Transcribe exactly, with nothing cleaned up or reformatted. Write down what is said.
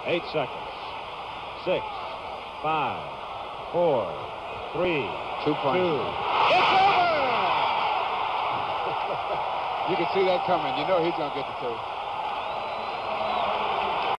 Eight seconds. Six, five, four, three, two points. Two. It's over! You can see that coming. You know he's going to get the two.